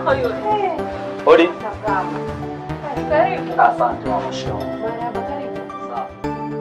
Hodi. Karibu. Asante mama shikamoo. Marhaba, karibu. Sawa.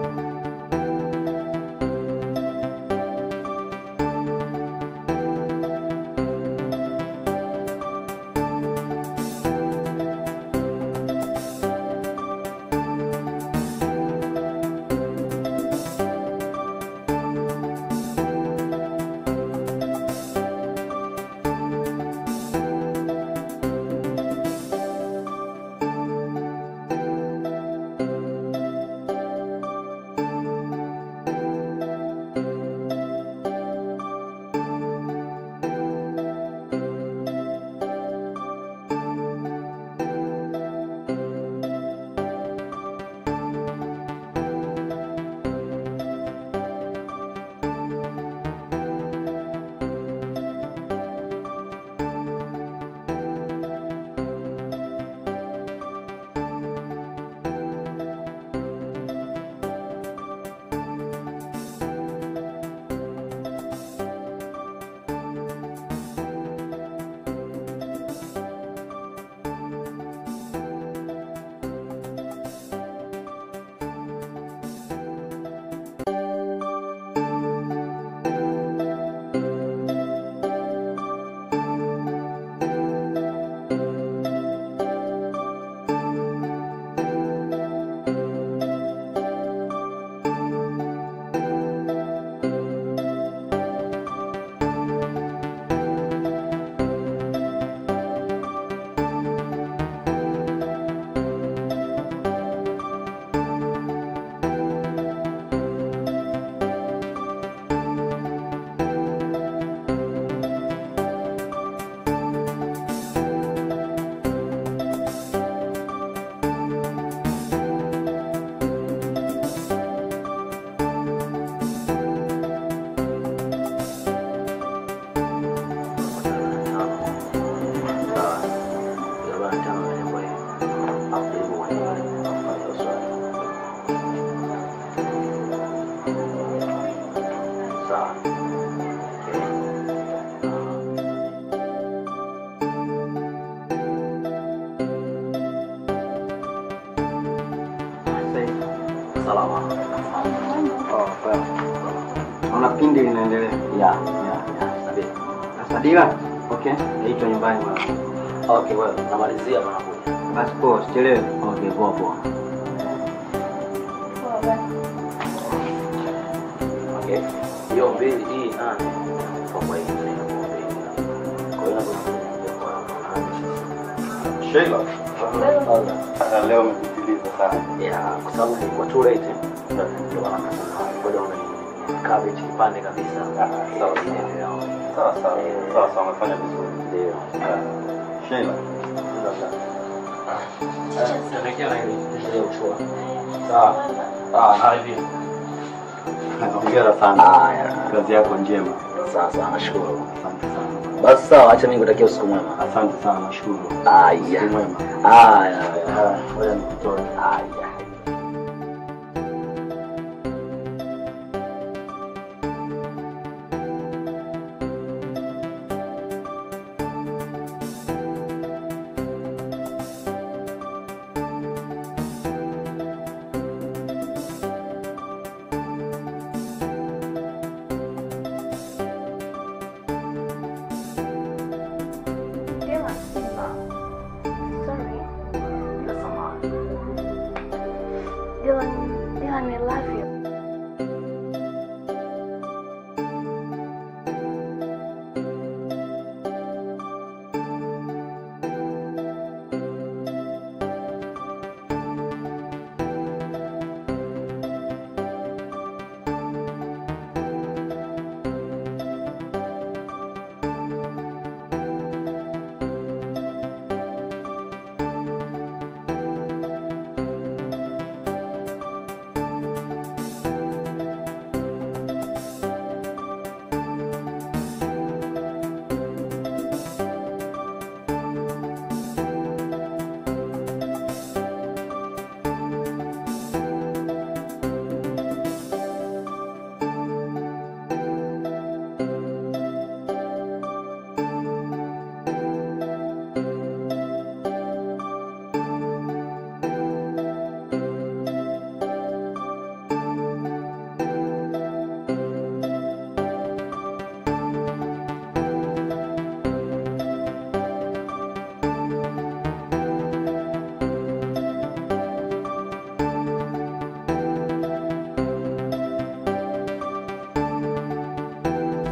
Salama. Oh, well. Una pindi linaendelea. Ya. Sabia. Sadila? Okay. Naitwa nyumbani bwana. Okay, well, namalizia bwana kuja. Basi poa, sichelewe. Okay, poa. Okay. Hiyo mbili hii nane. Kwa hiyo ni mbili. Kwa hiyo Sheila. Leo umepitiliza sana. Yeah, kwa sababu ni kwa too late. Ndio maana ngoja cabbage kipande kabisa. Sawa, umefanya vizuri. Ndio. Sheila. Tunaelekea na ile uchua. Sawa. Hivi. Hongera sana. Kazi yako njema. Sawa, nashukuru. Asante sana. Basi sawa, acha mimi nikutakia usiku mwema. Asante sana, nashukuru. Usiku mwema. Ngoja nikutoe.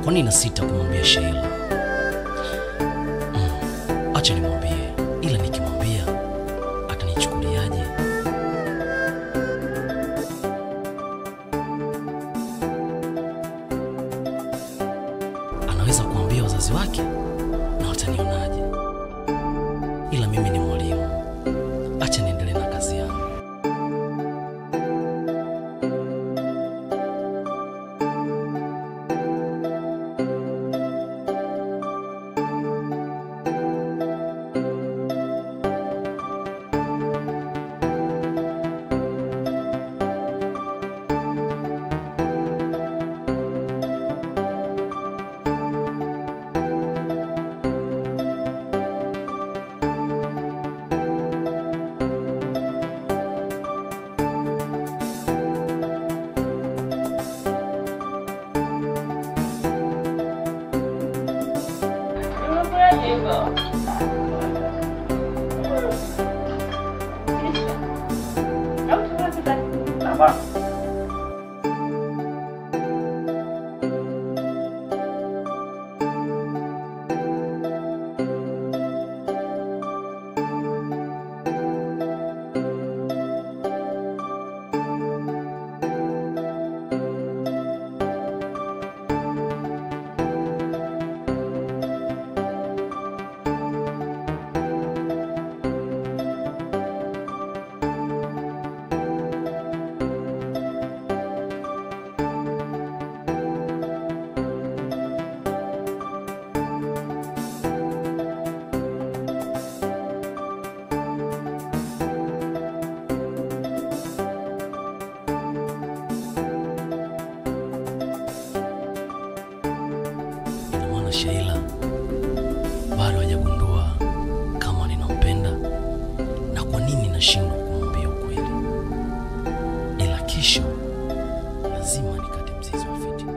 Kwa nini nasita kumwambia Sheila? Acha nimwambie, ila nikimwambia atanichukuliaje? Anaweza kuambia wazazi wake na watanionaje? Ila mimi ni mwalimu. Acha niendelee na kazi yangu. Sheila bado hajagundua kama ninampenda na kwa nini nashindwa kumwambia ukweli. Ila kesho lazima nikate mzizi wa fitina.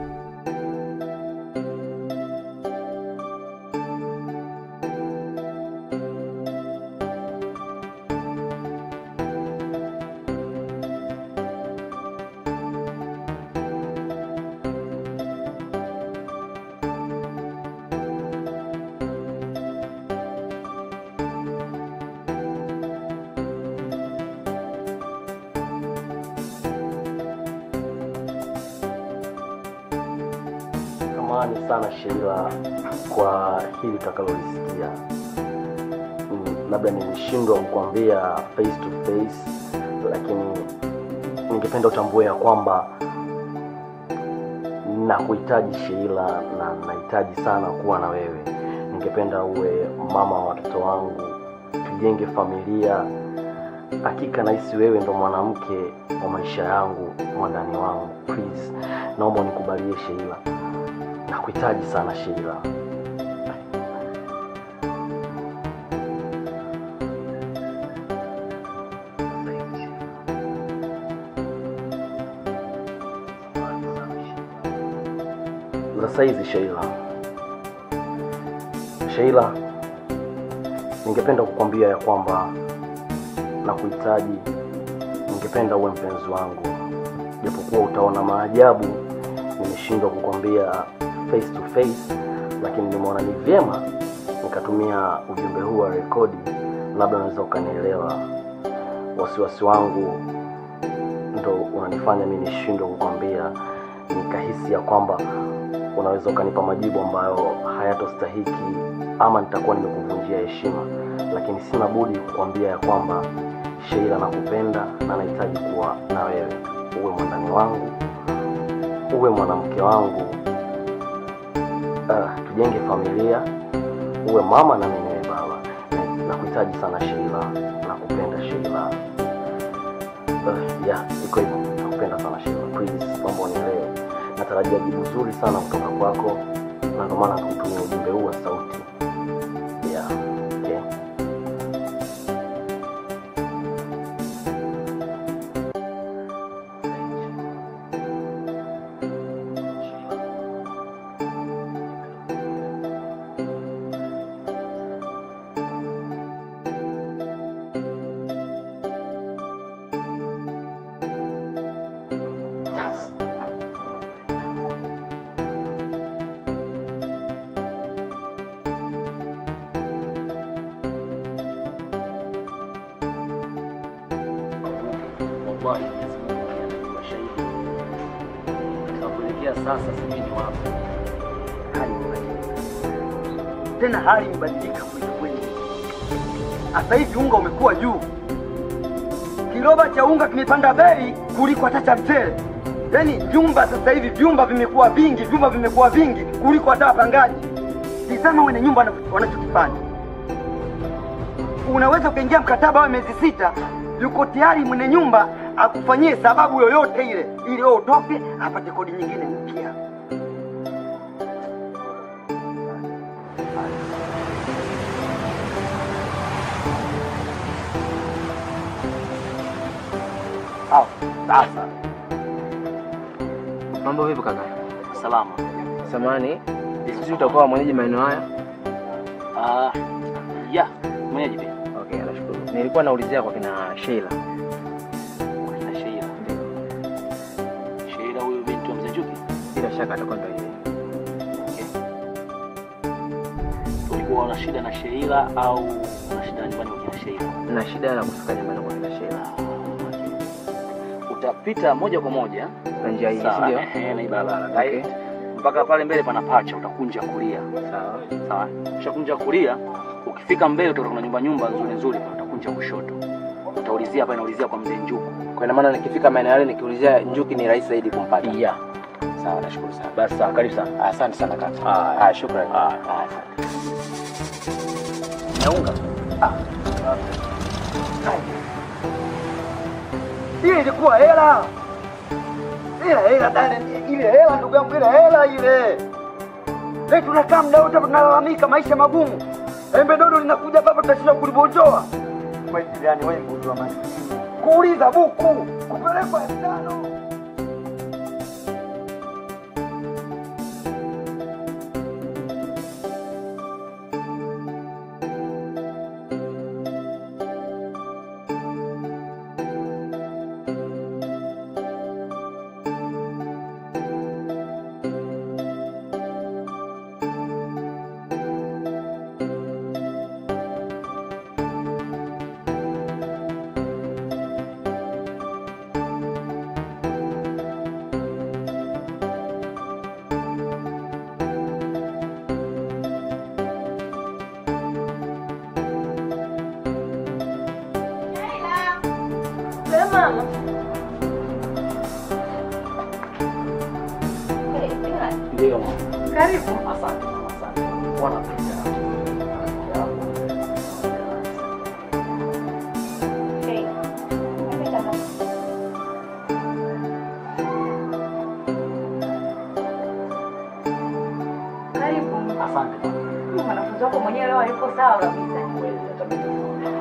Samahani sana Sheila kwa hili utakalolisikia. Labda nilishindwa kukuambia face to face, lakini ningependa utambue ya kwamba nakuhitaji Sheila na nahitaji sana kuwa na wewe. Ningependa uwe mama wa watoto wangu, tujenge familia. Hakika nahisi wewe ndo mwanamke wa maisha yangu, mwandani wangu. Please, naomba nikubalie Sheila. Nakuhitaji sana Sheila. Sasa hizi Sheila, ningependa kukwambia ya kwamba nakuhitaji. Ningependa uwe mpenzi wangu. Japokuwa utaona maajabu nimeshindwa kukwambia face to face, lakini nimeona ni vyema nikatumia ujumbe huu wa rekodi. Labda unaweza ukanielewa. Wasiwasi wangu ndo unanifanya mimi nishindwe kukwambia. Nikahisi ya kwamba unaweza ukanipa majibu ambayo hayatostahiki ama nitakuwa nimekuvunjia heshima, lakini sina budi kukwambia ya kwamba Sheila, nakupenda na nahitaji kuwa na wewe. Uwe mwandani wangu, uwe mwanamke wangu. Tujenge familia, uwe mama na mimi niwe baba. Nakuhitaji sana Sheila, nakupenda Sheila. Iko hivyo, nakupenda sana Sheila. Please, mambo nielewe. Natarajia jibu zuri sana kutoka kwako, na ndio maana nakutumia ujumbe huu wa sauti. Okay. wallahi Mwenyezi Mungu anajua shahidi. Tunapoelekea sasa sisi ni wapi? Hali imebadilika. Tena hali imebadilika kweli. Sasa hivi unga umekuwa juu. Kiroba cha unga kimepanda bei kuliko hata cha mchele. Yaani vyumba sasa hivi vimekuwa vingi kuliko hata wapangaji. Tizama wenye nyumba wanachokifanya. Unaweza kuingia mkataba wa miezi 6, yuko tayari mwenye nyumba akufanyie sababu yoyote ile ili wewe utoke apate kodi nyingine mpya. Sasa. Mambo vipi kaka? Salama. Samani, sisi tutakuwa mwenyeji maeneo haya? Mwenyeji pia. Okay, nashukuru. Nilikuwa naulizia kwa kina Sheila. Kwa kina Sheila? Ndio. Sheila huyo binti wa Mzee Juki? Bila shaka atakuwa ndio yeye. Okay. Ulikuwa una shida na Sheila au una shida nyumbani kwa kina Sheila? Na shida na kufika nyumbani kwa kina Sheila. Utapita moja kwa moja na njia hii, ndio? Na barabara. Okay. Mpaka pale mbele pana pacha, utakunja kulia. Sawa. Ukishakunja kulia, ukifika mbele utaona nyumba nzuri, utakunja kushoto. Utaulizia hapa, inaulizia kwa Mzee Njuku. Kwa maana nikifika maeneo yale nikiulizia Njuki ni rahisi zaidi kumpata. Yeah. Sawa, nashukuru sana. Basi sawa, karibu sana. Asante sana kaka. Shukrani. Asante. Naunga. Ile ilikuwa hela. Ile hela ndugu yangu, ile hela ile. Leo tunakaa muda wote tunalalamika maisha magumu. Embe dodo linakuja baba, tutashinda kulibojoa. Kwa hiyo yani wewe mbojoa maskini. Kuuliza buku, kupelekwa 5,000. Mama. Ndio. Karibu. Asante. Bwana pia. Karibu. Asante. Mwanafunzi wako mwenyewe leo yuko sawa kabisa. Kweli atabidi.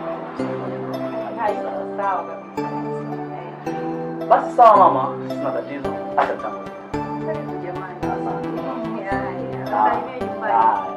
Sawa kabisa. Basi sawa mama, sina tatizo. Acha tangu. Karibu jamani. Asante. Salimia nyumbani.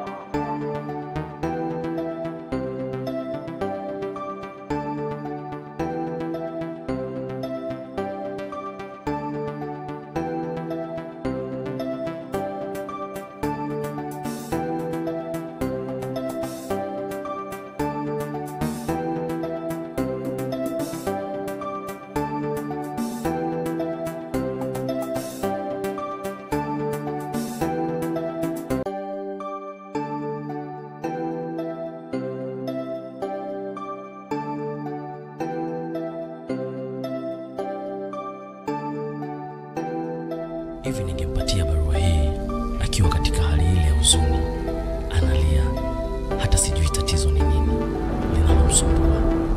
Hivi ningempatia barua hii akiwa katika hali ile ya huzuni, analia, hata sijui tatizo ni nini linalomsumbua.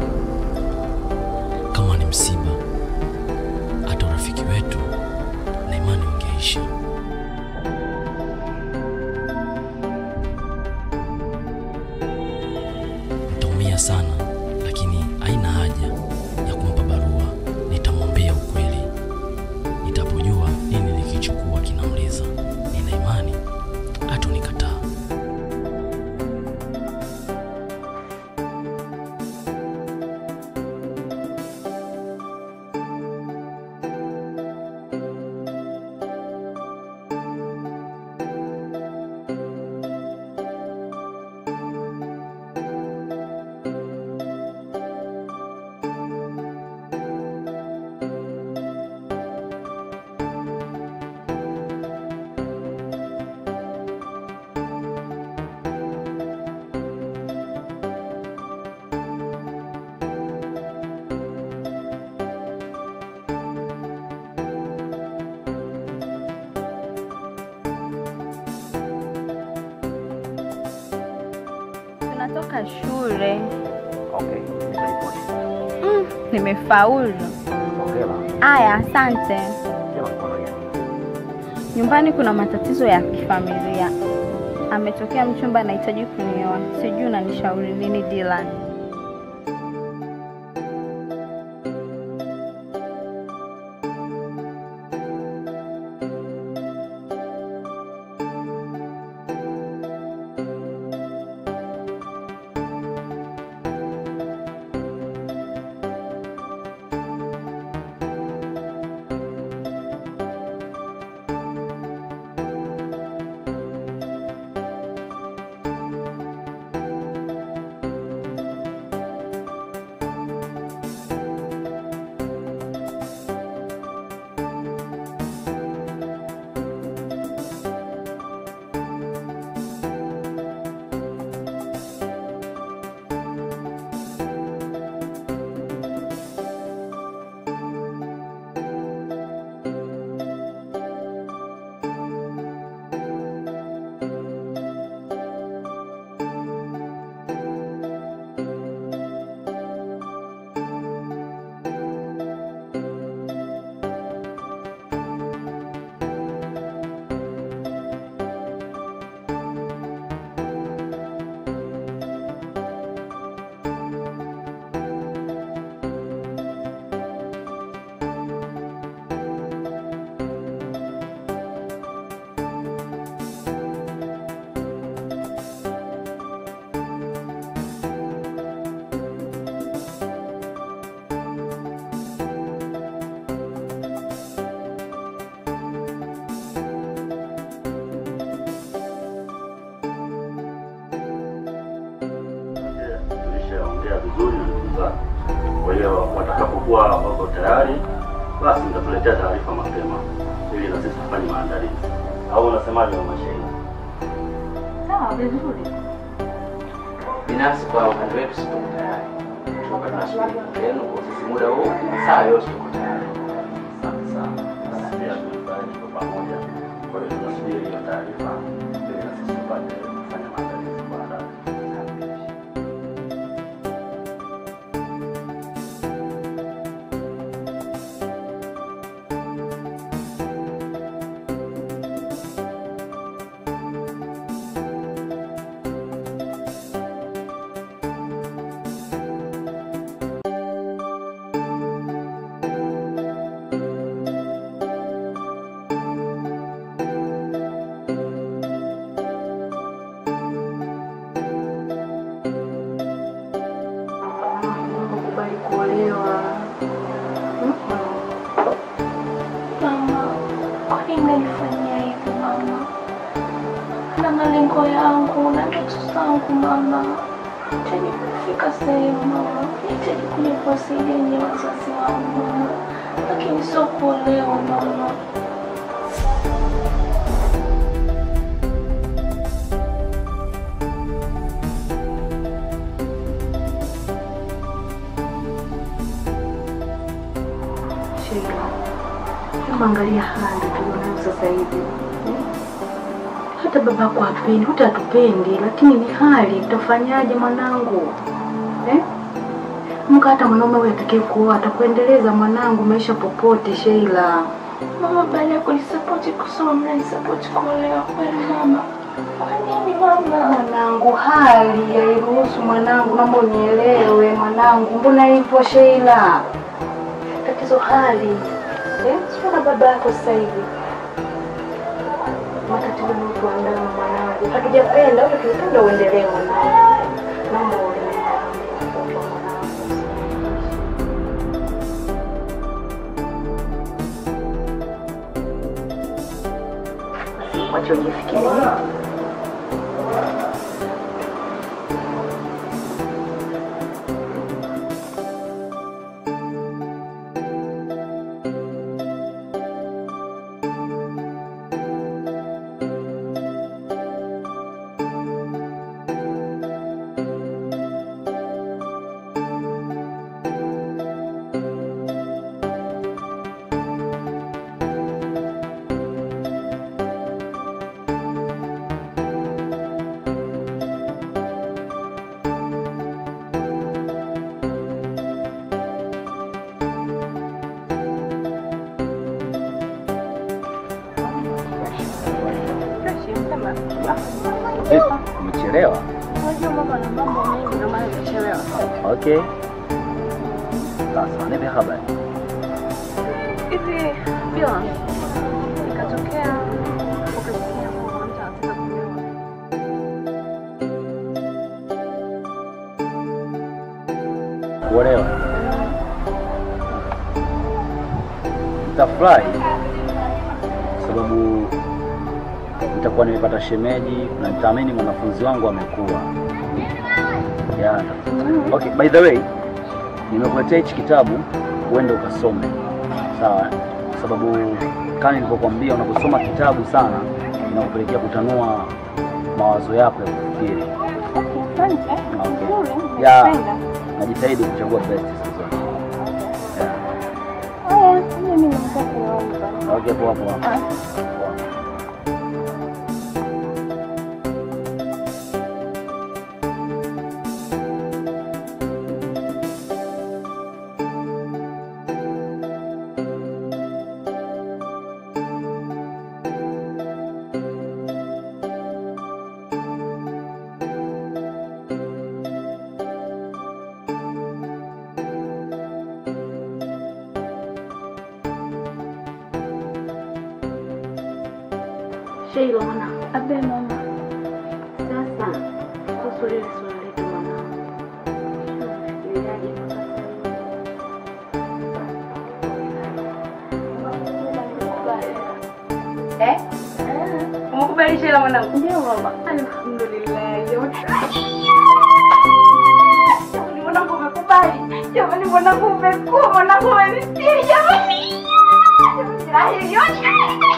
Kama ni msiba, hata urafiki wetu na imani ungeisha. Nitaumia sana, lakini haina haja ya kumpa barua. Nitamwambia ukweli. Nitapojua nini nikichukua kinamliza. Nina imani hatonikataa. Nimetoka shule. Okay, nitaripoti. Nimefaulu. Hongera. Aya, asante. Sema kwa gani? Nyumbani kuna matatizo ya kifamilia. Ametokea mchumba anahitaji kunioa. Sijui unanishauri nini Dylan? Vizuri na ndugu zako. Kwa hiyo watakapokuwa wako tayari, basi nitatuletea taarifa mapema ili na sisi tufanye maandalizi. Au unasemaje mama Sheila? Sawa, vizuri. Binafsi kwa upande wetu tuko tayari. Tuko tunasubiri kwenu kwa sisi muda huu, saa yote tuko tayari. Asante sana. Sasa pia tuko pamoja. Kwa hiyo tunasubiri hiyo taarifa ili na sisi tupate kufanya maandalizi kwa haraka. Kuolewa. Mama, kwa nini mnanifanyia hivi mama? Na malengo yangu na ndoto zangu mama. Nahitaji kufika sehemu mama. Nahitaji kuja kuwasaidia nyinyi wazazi wangu mama. Lakini sio kuolewa mama. Angalia hali tulionayo sasa hivi. Hata babako hapendi, hutatupendi, lakini ni hali, tutafanyaje mwanangu? Mka hata mwanaume wewe atakaye kuoa atakuendeleza mwanangu maisha popote Sheila. Mama baada ya kunisupport kusoma mnanisupport kuolewa kweli mama. Kwa nini mama? Mwanangu hali hairuhusu mwanangu, naomba unielewe mwanangu. Mbona hivyo Sheila? Tatizo hali. Sio na baba yako sasa hivi. Matatizo ni kuandaa mwanangu. Hatujapenda, au tukipenda uendelee mwanangu. Naomba uendelee mwanangu. Wacha ujifikirie. Okay. Sasa nipe habari. Hivi bila ikatokea ukasikia kwa mtu anataka kunioa. Kuolewa. Nitafurahi sababu nitakuwa nimepata shemeji na nitaamini mwanafunzi wangu amekuwa. Yeah. Okay, by the way, nimekuletea hichi kitabu uende ukasome. Sawa? Sababu kama nilivyokuambia unaposoma kitabu sana inakupelekea kutanua mawazo yako ya kufikiri. Asante. Okay. Yeah. Najitahidi kuchagua best zote. Haya, mimi nataka kuoa. Okay, poa poa. Sheila mwana. Abe mama. Sasa kuhusu ile swali letu mwanangu. Unafikiriaje mpaka sasa? Umekubali Sheila mwanangu? Ndio mama. Alhamdulillah. Jamani mwanangu umekubali. Jamani mwanangu umekuwa mwanangu umenitia jamani. Jamani yote.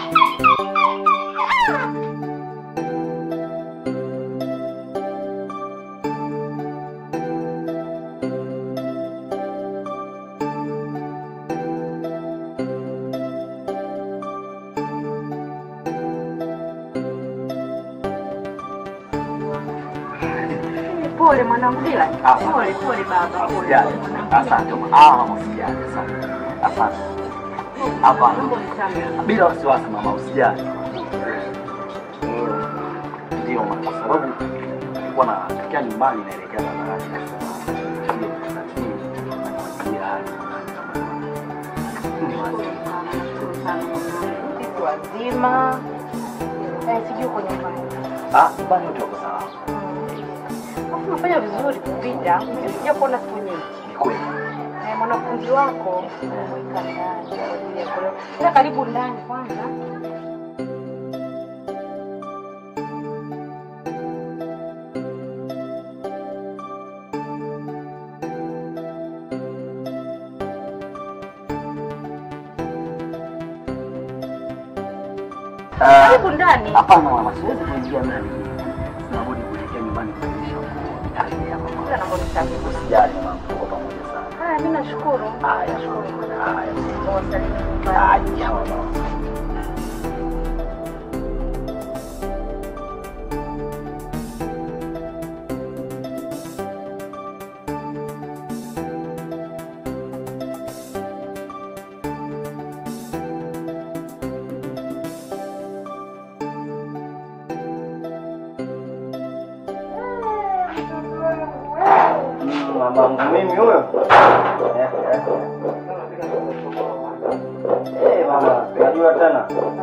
Pole mwanangu bila. Pole baba. Pole. Asante mama. Usijali. Asante. Hapana. Bila wasiwasi mama, usijali. Ndio mama, kwa sababu nilikuwa natokea nyumbani naelekea barabarani. Wazima. Sijui uko nyumbani. Nyumbani yote wako sawa. Unafanya vizuri kupita. Sija kuona siku nyingi. Ni kweli. Mwanafunzi wako umeweka ndani kwa ajili ya kuolewa. Sasa karibu ndani kwanza. Karibu ndani. Hapana mama, siwezi kuingia ndani. Nabudi kuelekea nyumbani kuisha hali ya mama. Sasa naomba nisafiri. Usijali mama, tuko pamoja sana. Haya, mimi nashukuru. Haya, shukuru. Haya. Wasalimie. Haya mama. Mamangu mimi huyo. Mama, unajua tena.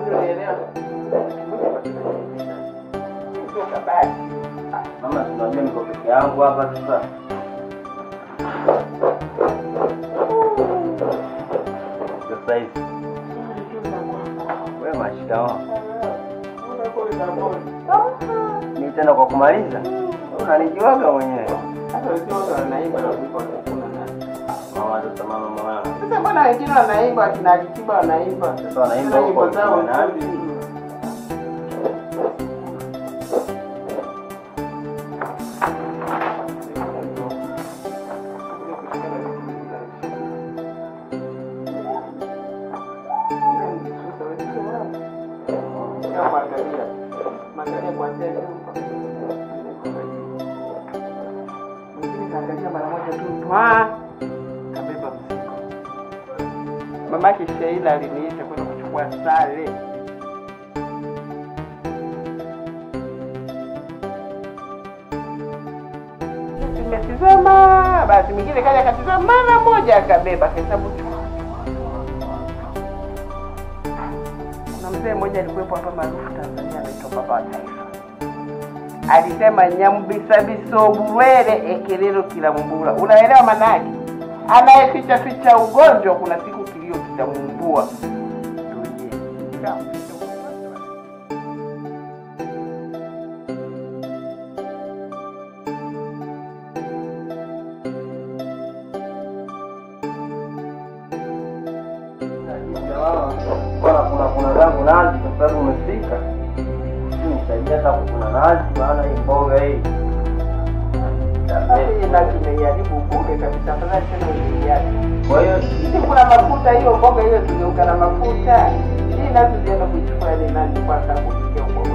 Mama, tunajua niko peke yangu hapa sasa. Sasa hivi. Wewe mashikamoo. Ni tena kwa kumaliza. Unanijuaga mwenyewe. Sasa mbona wengine wanaimba kina Alikiba wanaimba? Sasa wanaimba huko zao nani? Mangalia kwanza kaangalia mara moja tu kabeba mzigo. Mamake Sheila aliniita kwenda kuchukua sare. Nimetizama Basi mwingine kaja akachukua mara moja akabeba hesabu. Kuna mzee mmoja alikuwepo hapa maarufu Tanzania anaitwa Baba wa Taifa. Alisema nyambisabiso burwere ekelelo kila mbura. Unaelewa maana yake? Anayeficha ficha ugonjwa kuna siku kilio kitamumbua. Kuna zangu nazi kwa sababu umefika. Nisaidia hata kuna nazi maana hii mboga hii. Hii nazi imeharibu bure kabisa tena usiiache. Kwa hiyo Sisi kuna mafuta hiyo mboga hiyo tugeuka na mafuta. Hii nazi zienda kuchukua ile nazi kwa sababu kufikia huko.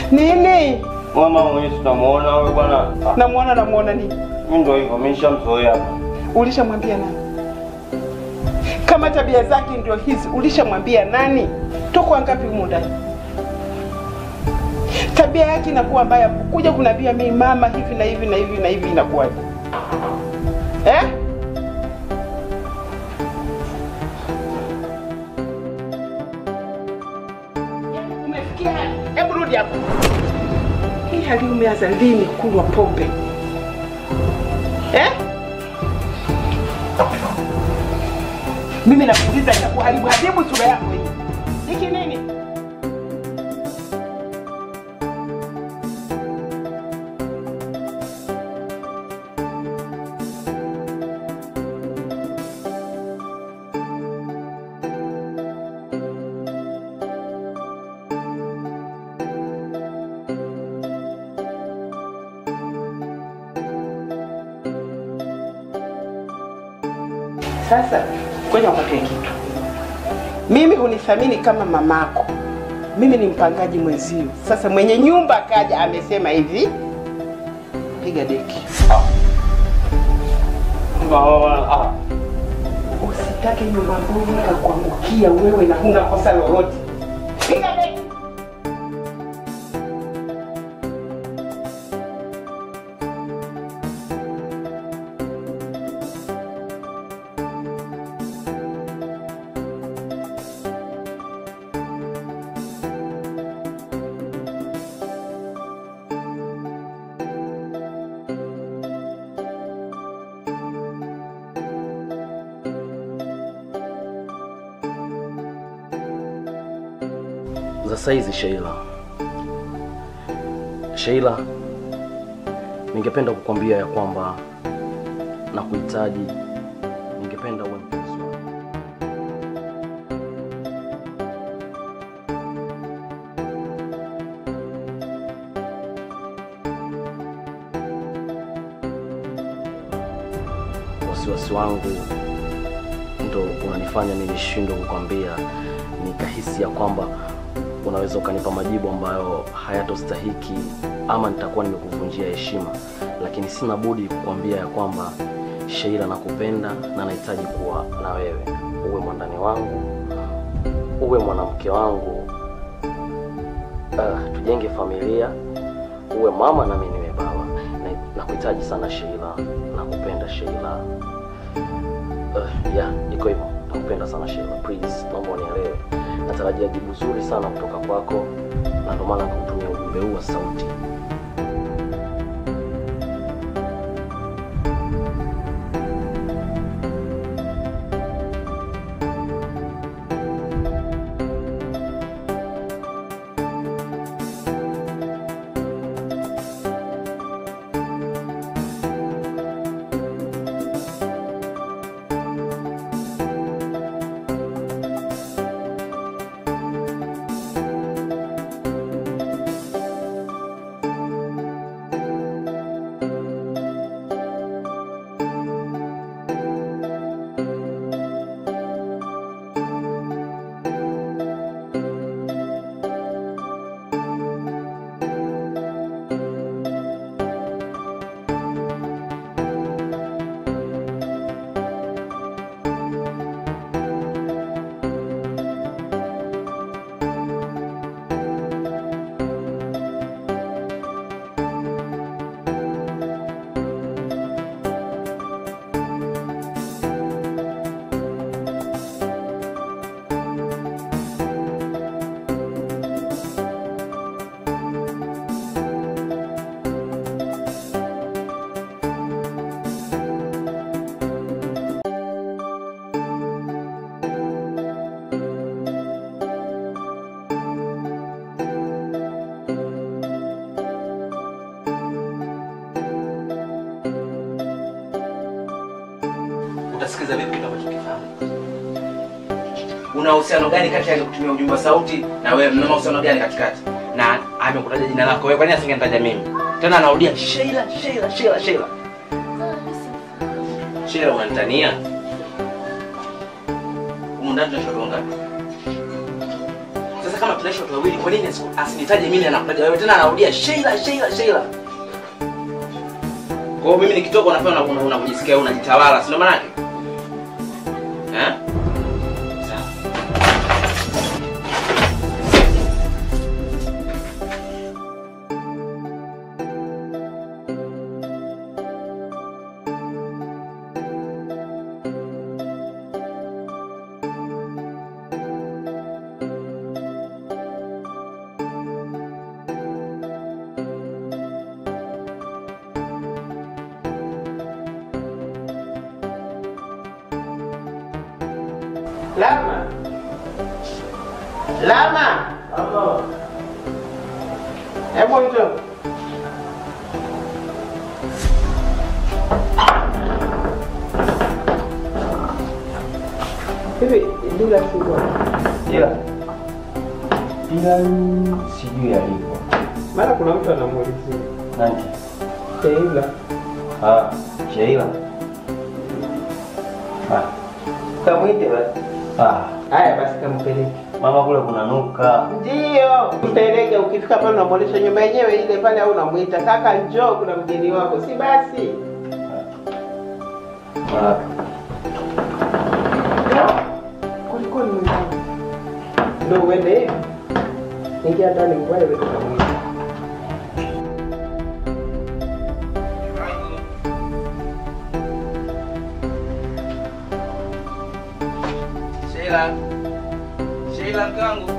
Nini? Mama mwenyewe tutamuona wewe bwana. Namuona nini? Mimi ndio hivyo, mimi nishamzoea hapa. Ulishamwambia nani? Kama tabia zake ndio hizi, ulishamwambia nani? Tuko wangapi huko ndani? Tabia yake inakuwa mbaya. Kuja kunambia mimi mama hivi na hivi na hivi na hivi inakuwaje? Umefikia? Hebu rudi hapo. Hii hali umeanza lini kunywa pombe? Mimi nakuuliza itakuharibu sura yako hii. Hiki nini? Sasa ngoja nikwambie kitu. Mimi hunithamini kama mamako. Mimi ni mpangaji mwenzio. Sasa mwenye nyumba akaja amesema hivi, piga deki. Usitake nyumba mbovu ikakuangukia wewe na huna kosa lolote. Piga deki. Za saizi Sheila, ningependa kukwambia ya kwamba nakuhitaji. Ningependa uwe mpenzi wangu. Wasiwasi wangu ndo unanifanya mimi nishindwe kukwambia, nikahisi ya kwamba unaweza ukanipa majibu ambayo hayatostahiki ama nitakuwa nimekuvunjia heshima, lakini sina budi kukwambia ya kwamba Sheila, nakupenda na nahitaji kuwa na wewe. Uwe mwandani wangu, uwe mwanamke wangu, tujenge familia, uwe mama na mimi niwe baba. Nakuhitaji sana Sheila, nakupenda Sheila. Iko hivyo. Nakupenda sana Sheila, please, naomba unielewe. Natarajia jibu zuri sana kutoka kwako, na ndio maana nakutumia ujumbe huu wa sauti. Utasikiza vipi unachokifanya? Una uhusiano gani kati ya kutumia ujumbe wa sauti na wewe? Mna uhusiano gani katikati? Na amekutaja jina lako wewe, kwa nini asingenitaja mimi? Tena anarudia Sheila. Sheila, unanitania? Umundani tunashauri ngapi? Sasa kama tunaishi watu wawili, kwa nini asinitaje mimi anakutaja wewe tena anarudia Sheila. Kwa hiyo mimi nikitoka unafanya unajisikia unajitawala, si ndio maana yake? Lama. Apa? Hebu njoo. Hivi Dila sio? Dila sijui alipo. Mara kuna mtu anamuulizia. Nani? Sheila. Sheila. Kamwite basi. Haya basi kampeleke. Mama kule kuna nuka. Ndio, mpeleke ukifika pale unamuonesha nyumba yenyewe ile pale au unamuita kaka njoo kuna mgeni wako. Si basi. Kuliko ni mwanangu. Ndio uende hivi. Ingia ndani wewe tukamwita. Sheila kangu.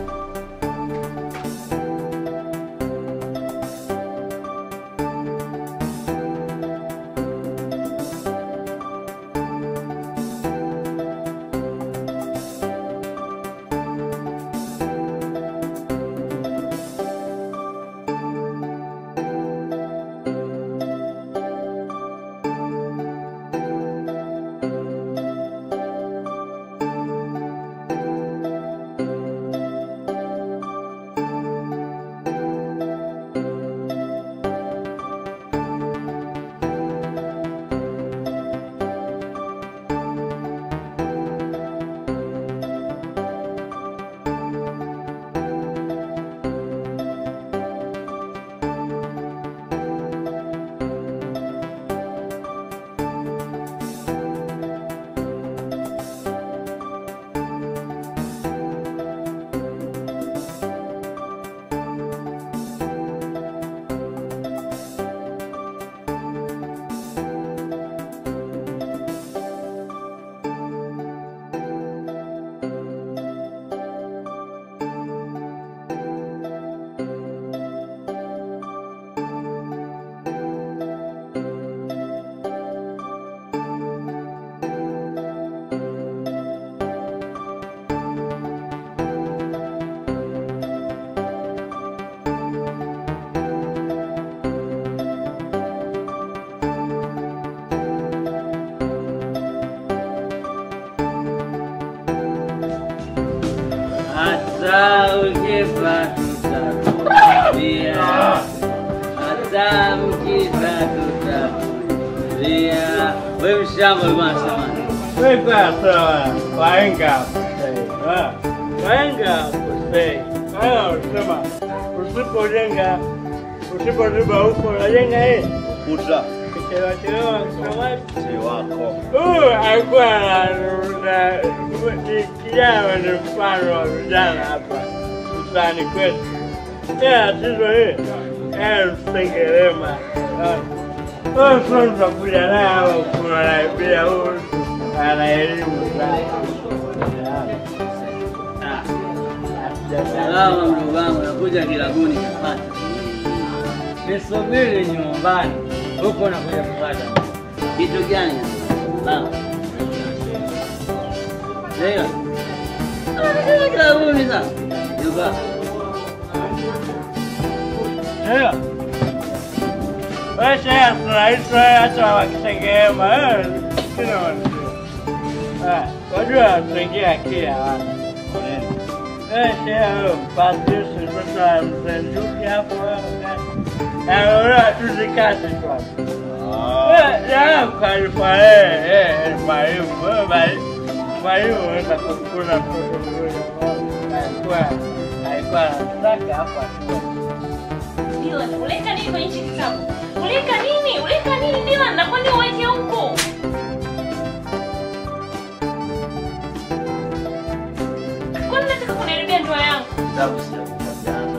Wewe shamba bwana. Wewe pasa waenga. Waenga kusei. Sema. Usipojenga usipoziba huko unajenga hii. Kuta. Kichewa kama si wako. Alikuwa na kijana ni mfano wa vijana hapa. Msani kwetu. Tatizo hili. Msengerema. Sasa kuja naye kuna naibia huyu ana elimu sana. Salama mdogo wangu, nakuja Kilabuni kupata. Nisubiri nyumbani. Huko nakuja kupata. Kitu gani? Sawa. Leo. Kilabuni sasa. Yuba. Leo. Wewe sasa hata wakisengema kina wana. Wajua tuingia kia wana. Leo basi sasa mzenduki hapo ora tuzikate kwa. Ya kwa mwalimu unaweza kukula kwa Mungu anataka hapa tu. Dylan, uleka nini kwenye hichi kitabu? Uleka nini? Uleka nini Dylan? Na kwani uweke huko? Kwani nataka kuniharibia ndoa yangu? Kitabu sijakupa jana.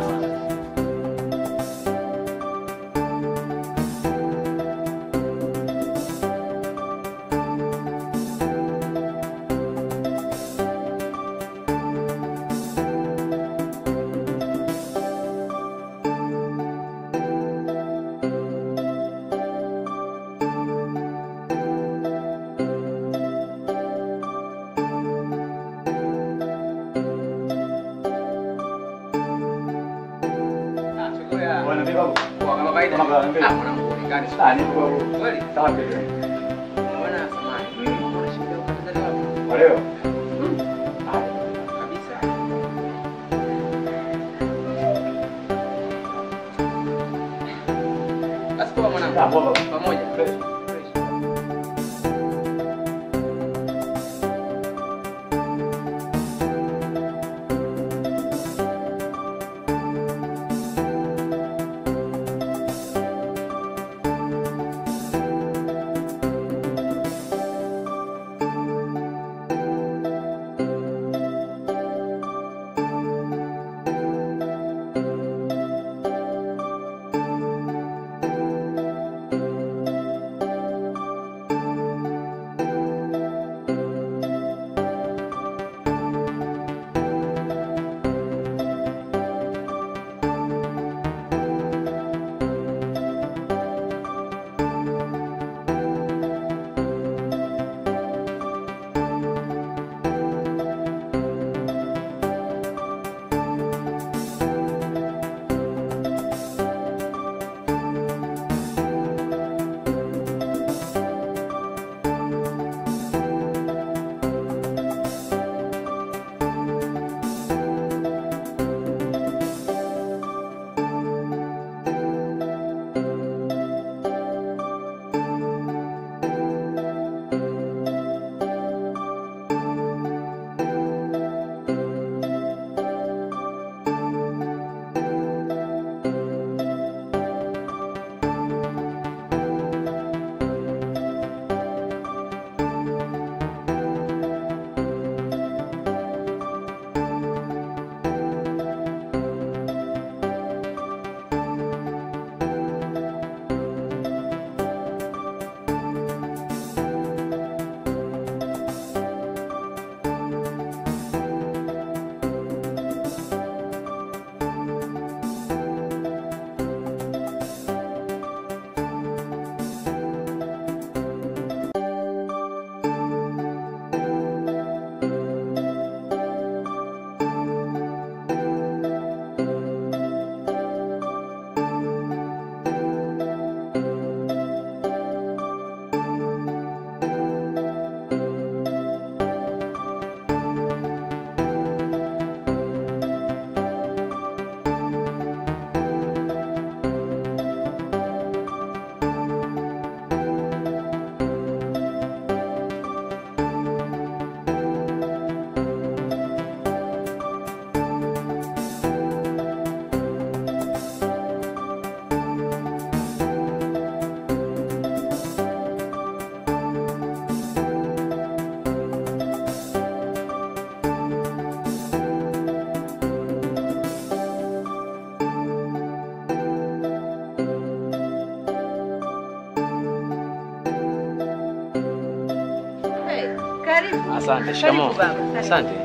Asante, shikamoo. Asante.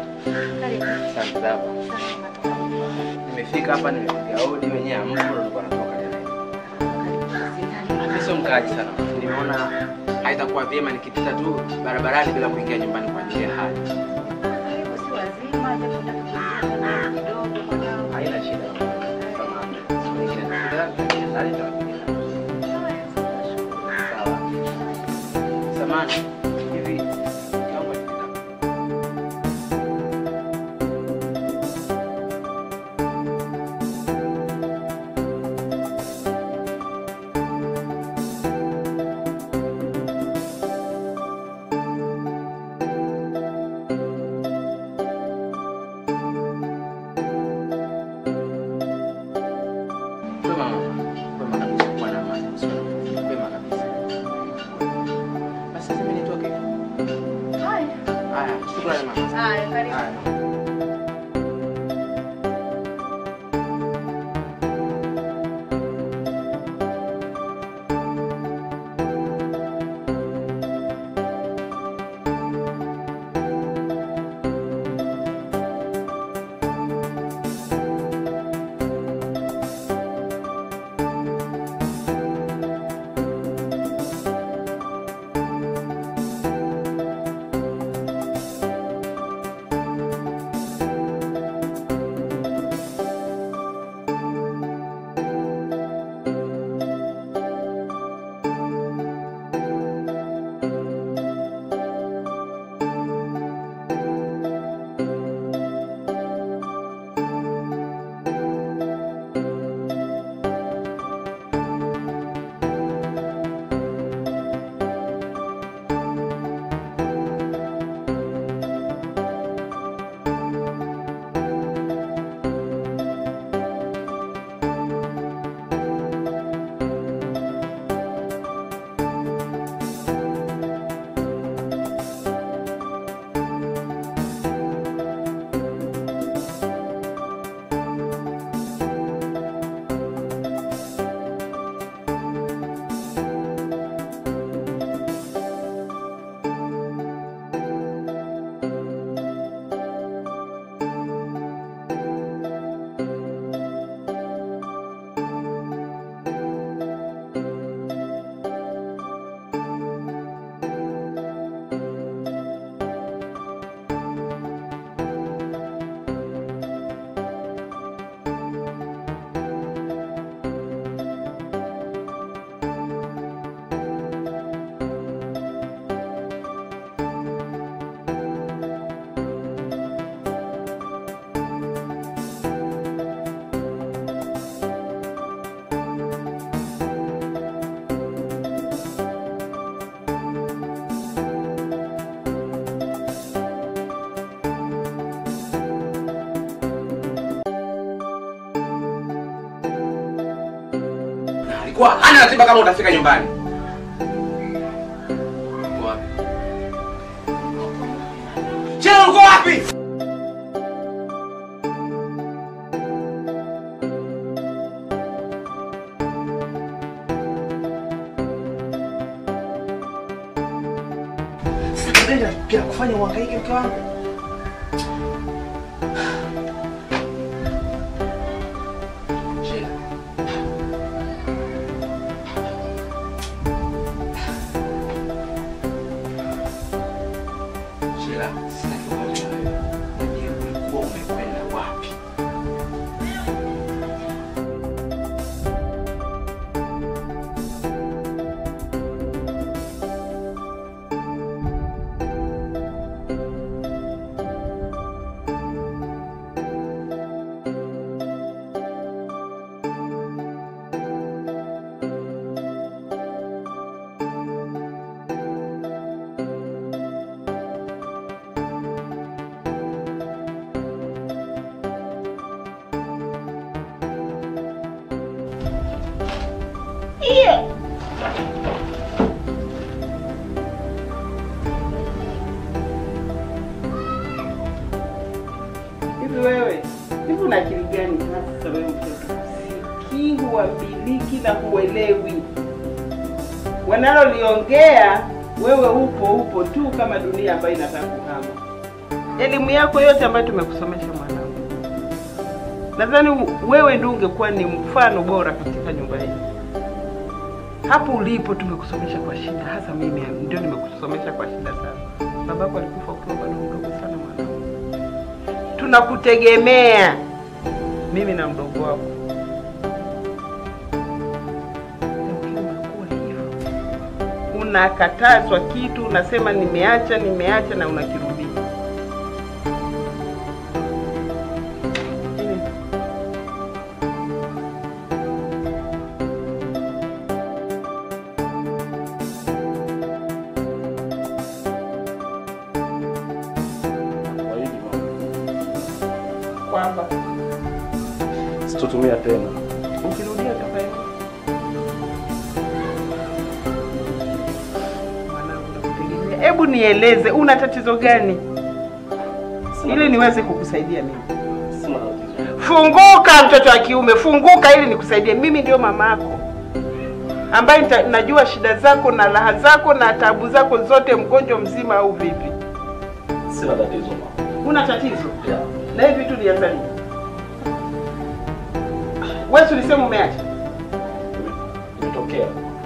Asante baba. Nimefika hapa nimepiga hodi mwenyewe amko ndo nilikuwa natoka tena. Sio mkaaji sana. Nimeona haitakuwa vyema nikipita tu barabarani bila kuingia nyumbani kwa njia hali. Si wazima japo tutakuja kidogo kwa nao. Haina shida. Samahani. Sawa. Samahani. Hivi Haya, karibu. Alikuwa hana ratiba kama utafika nyumbani. Uko wapi? Chela, uko wapi? Sikupenda kila kufanya uhangaike mke wangu. Hivi una akili gani sasa wewe mtoto? Sikii, huambiliki na huelewi. Wanaloliongea wewe upo tu kama dunia ambayo inataka kuhama. Elimu yako yote ambayo tumekusomesha mwanangu, nadhani wewe ndio ungekuwa ni mfano bora katika nyumba hii. Hapo ulipo tumekusomesha kwa shida, hasa mimi ndio nimekusomesha kwa shida sana. Babako alikufa ukiwa bado mdogo sana mwanangu. Tunakutegemea mimi na mdogo wako. Unakatazwa kitu, unasema nimeacha na unakirudia. Kwamba sitotumia tena. Ukirudia utafanya mwanangu, nakutegemea. Hebu nieleze una tatizo gani? ili niweze kukusaidia mimi. Funguka mtoto wa kiume, funguka ili nikusaidie. Mimi ndio mamako ambaye najua shida zako na raha zako na taabu zako zote, mgonjwa mzima au vipi. Sina tatizo mama. Una tatizo? Yeah. Na hivi vitu nianzalie. Wewe ulisema umeacha? Imetokea.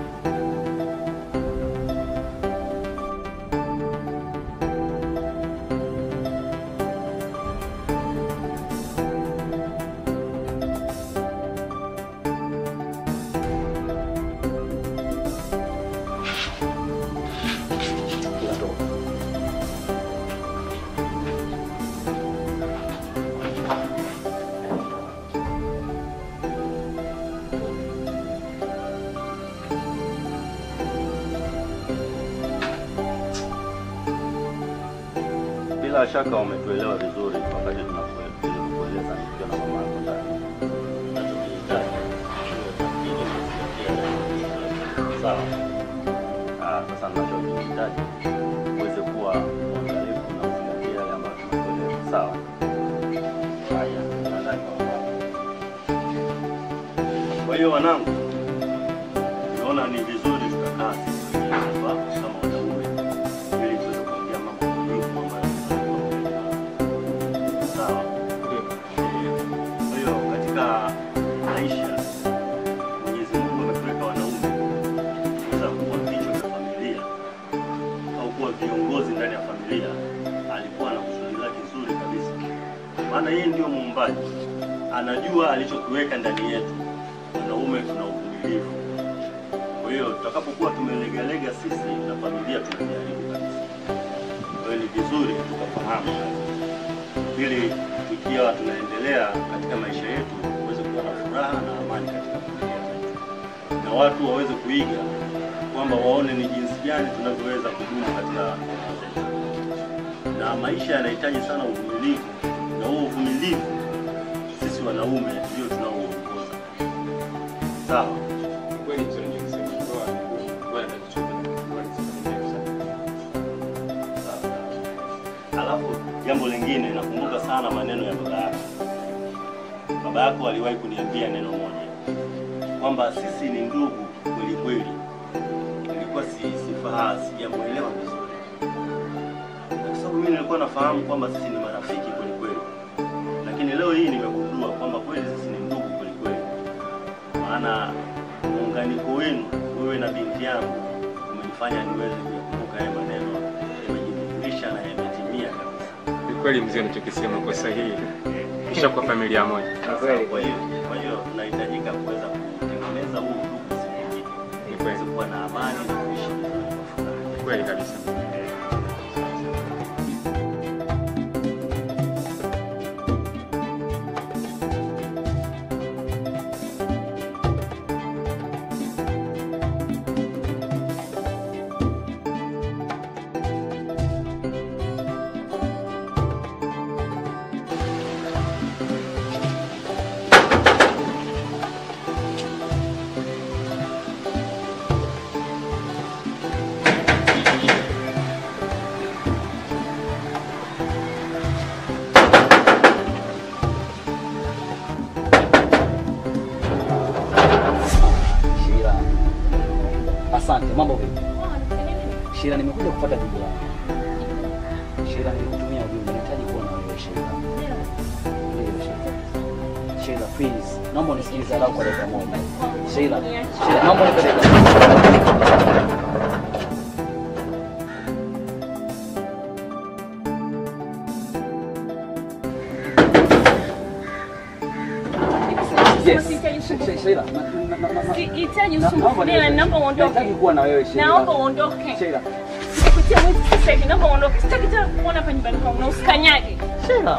Bila shaka umetuelewa vizuri wakati tunakueleza nikiwa na mama yako ndani. Sawa. Sasa ninachohitaji uweze kuwa mwangalifu na kuzingatia yale ambayo tunakueleza. Sawa. Haya, nadhani kwa hiyo wanangu, naona ni vizuri tukakaa sisi hapa kama wanaume ili tuweze kuongea mambo muhimu ambayo sawa. Kwa hiyo katika maisha Mwenyezi Mungu ametuweka wanaume kuweza kuwa vichwa vya familia au kuwa viongozi ndani ya familia. Alikuwa na kusudi lake zuri kabisa, maana yeye ndio muumbaji, anajua alichokiweka ndani yetu. Wanaume tuna uvumilivu. Kwa hiyo tutakapokuwa tumelegalega sisi na familia tunajaribu kabisa. Kwa hiyo ni vizuri tukafahamu ili tukiwa tunaendelea katika maisha yetu tuweze kuwa na furaha na amani katika familia zetu, na watu waweze kuiga kwamba waone ni jinsi gani tunavyoweza kudumu katika familia zetu. Na maisha yanahitaji sana uvumilivu, na huo uvumilivu sisi wanaume ndio tunaoongoza. Sawa. Kweli mzuri nikisema ndoa bwana Alafu jambo lingine, nakumbuka sana maneno ya baba yako. Baba yako aliwahi kuniambia neno moja kwamba sisi ni ndugu kweli kweli. Nilikuwa sijamuelewa vizuri, kwa sababu mimi nilikuwa nafahamu kwamba sisi ni marafiki kweli kweli, lakini leo hii nimegundua kwamba kweli sisi ni ndugu kweli kweli. Maana muunganiko wenu wewe na binti yangu umenifanya niweze kukumbuka haya maneno, yamejidhihirisha na yametimia kabisa. Ni kweli mzee, unachokisema kwa sahihi. Kisha kwa familia moja. Kwa hiyo tunahitajika kuweza kutengeneza huu ndugu siku nyingine. Ni kuweza kuwa na amani na kuishi vizuri kwa furaha. Kweli kabisa. Asante, mambo vipi? Sheila, nimekuja kufuata jibu lako. Sheila, nilikutumia ujumbe, nahitaji kuwa na wewe Sheila. Sheila, please, naomba unisikilize lao kwa dakika moja. Sheila, naomba unipe dakika moja. Yes. Sheila, sihitaji usumbufu. Naomba uondoke. Nataka kuwa na wewe Sheila. Naomba uondoke. Sheila. Sikutia mwezi sasa hivi, naomba uondoke. Sitaki tena kuona hapa nyumbani kwangu na usikanyage. Sheila.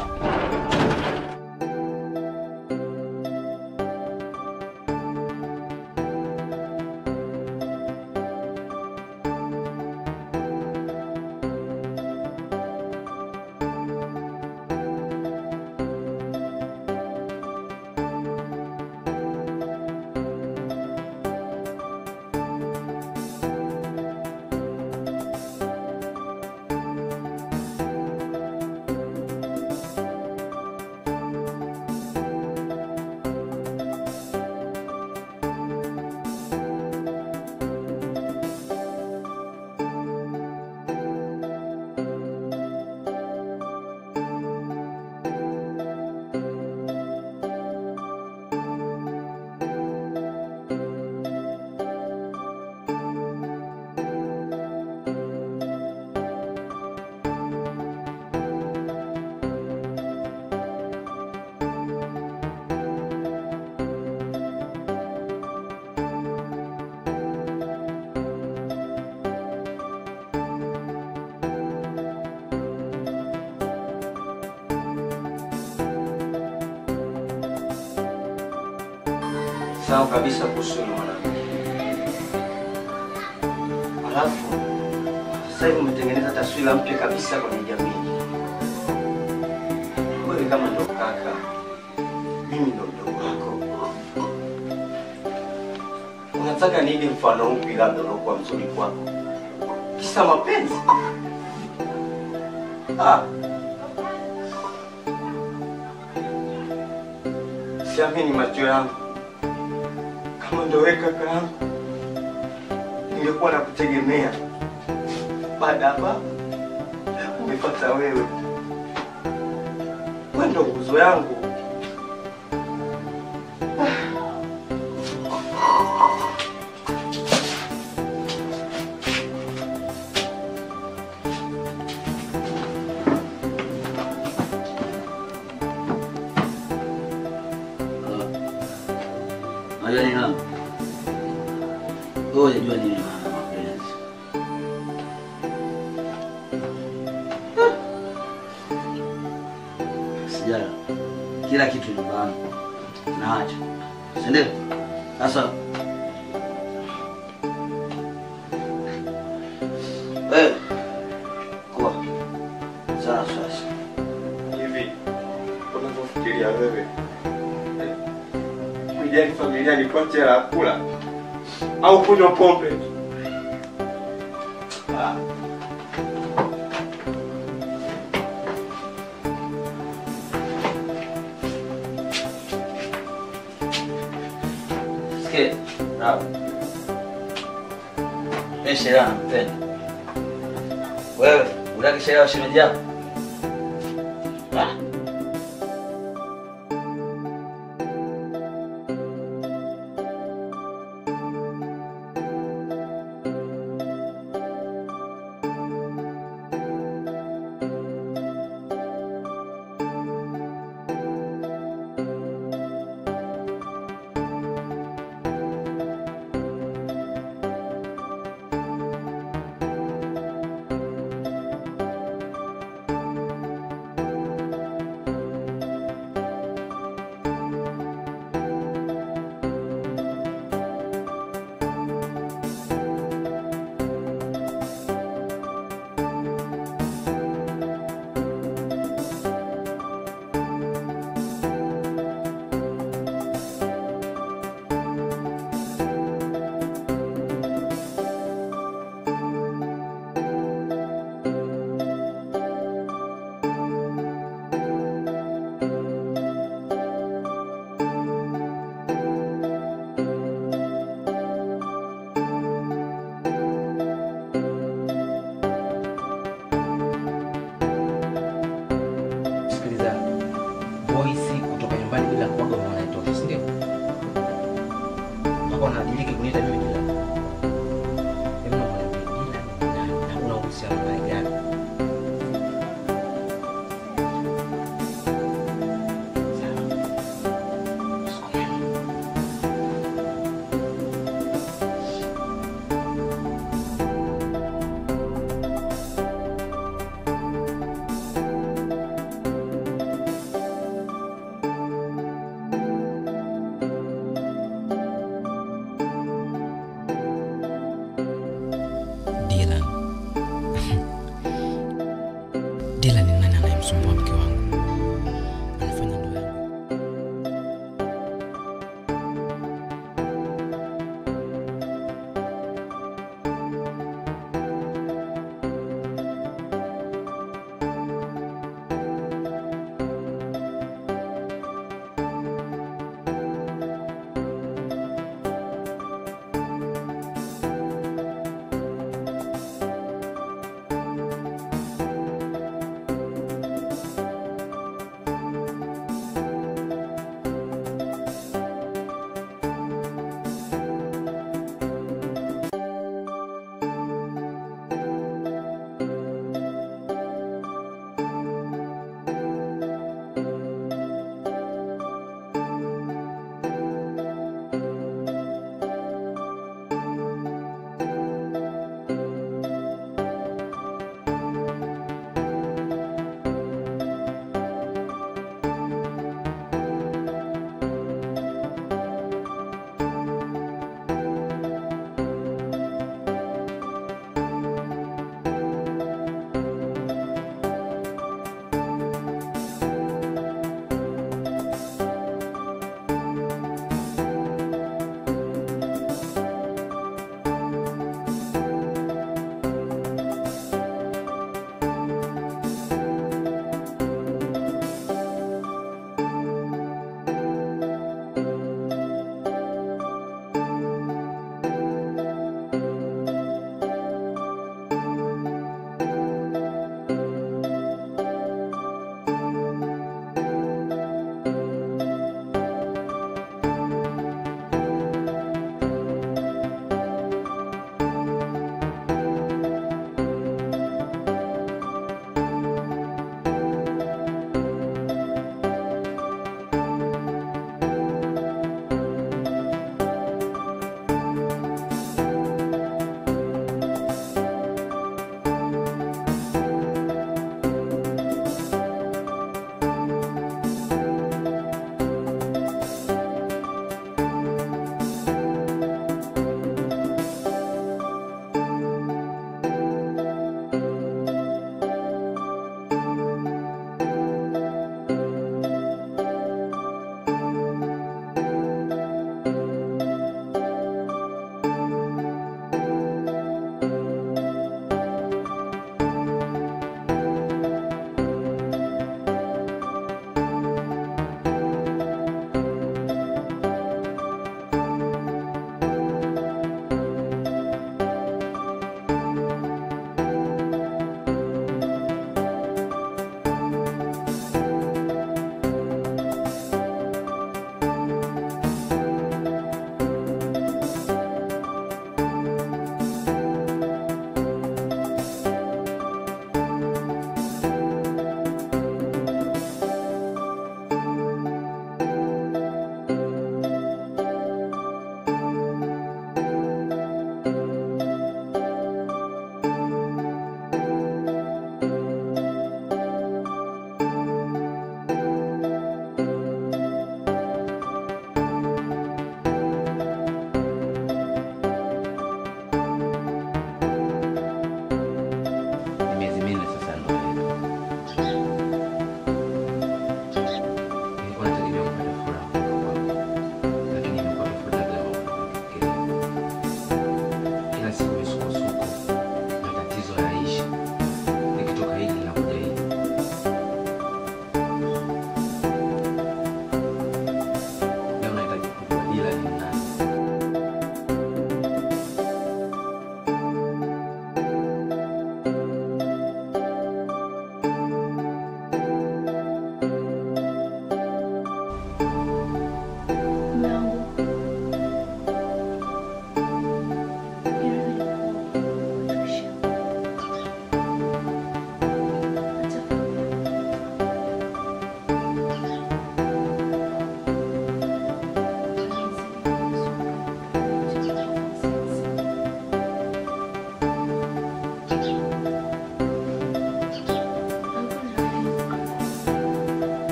sawa kabisa kuhusu mwanamke. Alafu sasa hivi umetengeneza taswira mpya kabisa kwenye jamii. Wewe kama ndo kaka, mimi ndo mdogo wako. Unataka niige mfano upi labda unakuwa mzuri kwako? Kisa mapenzi? Siamini macho yangu. Kama ndo wewe kaka yangu, ningekuwa nakutegemea. Baada hapa umepata wewe. Wewe ndo nguzo yangu. Unajua nini mama? Wewe unajua nini maana mapenzi? Sijala. Kila kitu nyumbani. Naacha. Si ndio? Sasa kwa sasa Hivi unapofikiria wewe kujali familia ni kwa chela kula au kunywa pombe? Sikia, bravo. Mimi sheria nampenda. Wewe, unataka sheria ya shemeji yako?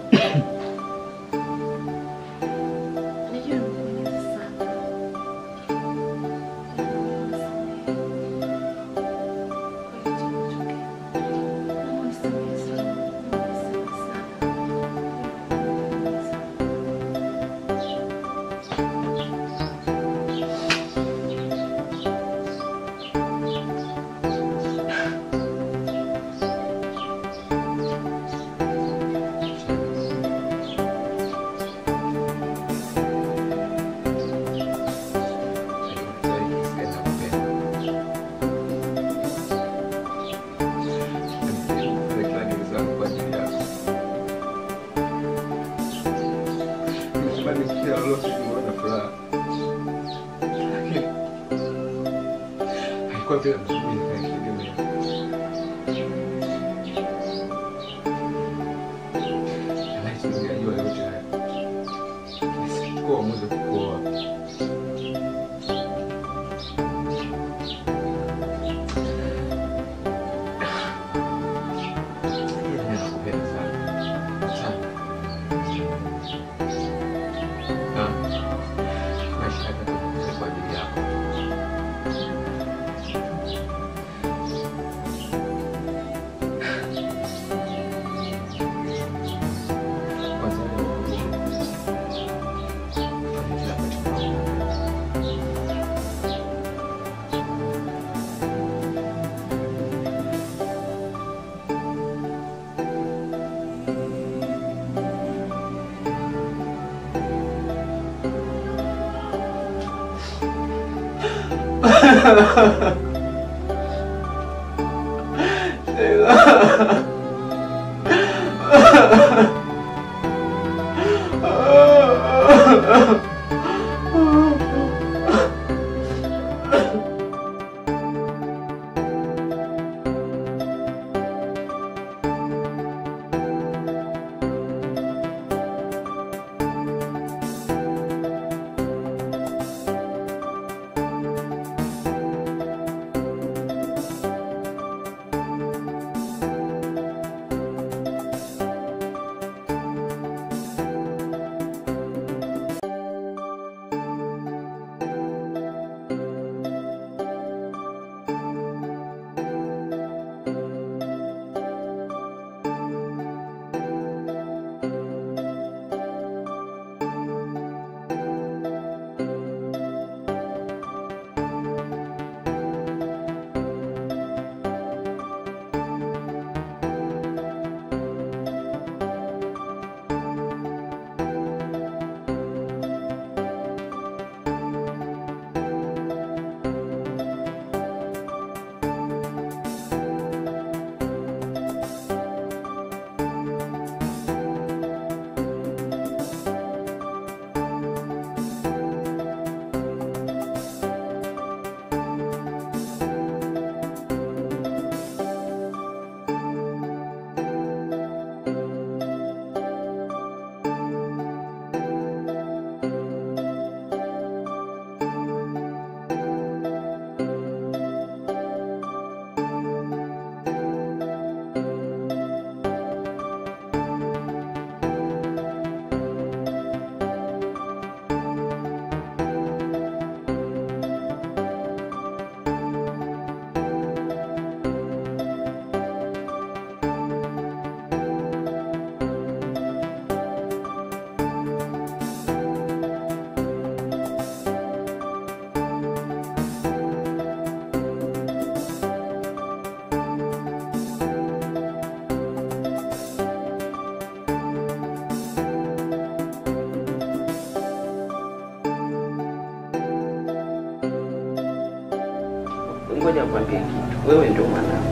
Ngoja nikwambie kitu. Wewe ndio mwanangu.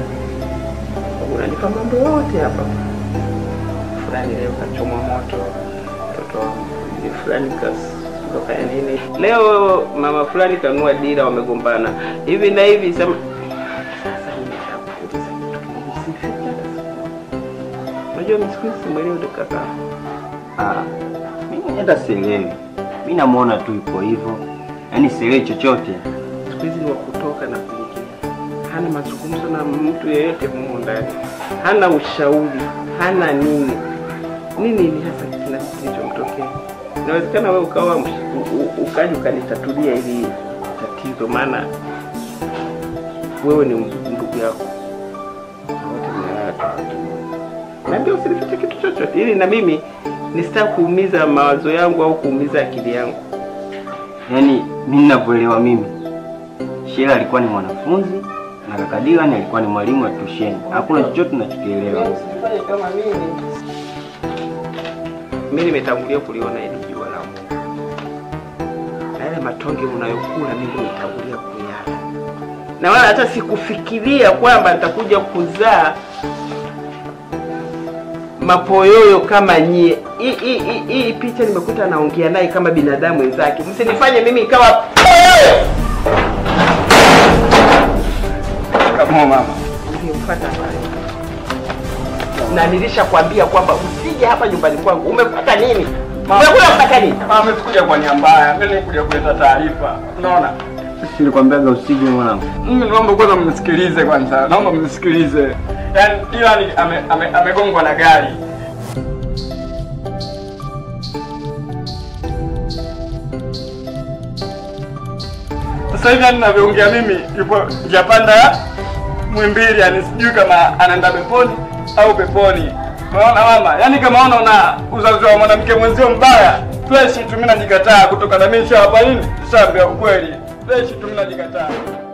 Unanipa mambo yote hapa. Fulani leo kachomwa moto. Mtoto wangu. Fulani kafanya nini? Leo mama fulani kanunua dira wamegombana. Hivi na hivi sema unajua msikisi mwelewe kaka. Mimi hata sielewi. Mimi namuona tu yuko hivyo. Yaani sielewi chochote. Siku hizi ni wa kutoka na kuingia. Hana mazungumzo na mtu yeyote humo ndani. Hana ushauri, hana nini. nini hasa kilichomtokea? Inawezekana wewe ukawa ukaja ukanitatulia hili tatizo, maana wewe ni ndugu yako. Na ndio usinifiche kitu chochote ili na mimi nisitaki kuumiza mawazo yangu au kuumiza akili yangu. Yaani mimi ninavyoelewa mimi, Sheila alikuwa ni mwanafunzi na kaka Dylan alikuwa ni mwalimu wa tusheni. Hakuna chochote tunachokielewa. Usifanye kama mimi nimetangulia kuliona hili jua la Mungu. Na yale matonge unayokula mimi nimetangulia kuyala. Na wala hata sikufikiria kwamba nitakuja kuzaa mapoyoyo kama nyie. Hii picha nimekuta naongea naye kama binadamu wenzake. Msinifanye mimi ikawa poyoyo. Kama mama. Nilimpata pale. Na nilishakwambia kwamba usije hapa nyumbani kwangu. Umepata nini? Umekula mpaka nini? Mama amekuja kwa nia mbaya. Mimi nikuja kuleta taarifa. Unaona? Nilikwambiaga usije mwanangu. Mimi naomba kwanza mnisikilize kwanza. Naomba mnisikilize. Yaani Dylan amegongwa na gari. Sasa hivi ninavyoongea mimi yupo Japanda Mwimbili, yani sijui kama anaenda peponi au peponi. Unaona mama? Yaani kama unaona uzazi wa mwanamke mwenzio mbaya, fresh tu mimi najikataa kutoka na mimi hapa nini? Sasa ukweli. Fresh tu mimi najikataa.